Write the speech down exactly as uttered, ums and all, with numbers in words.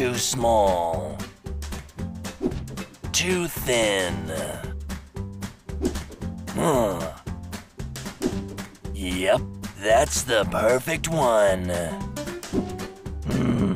too small. Too thin. Huh. Yep, that's the perfect one. Hmm.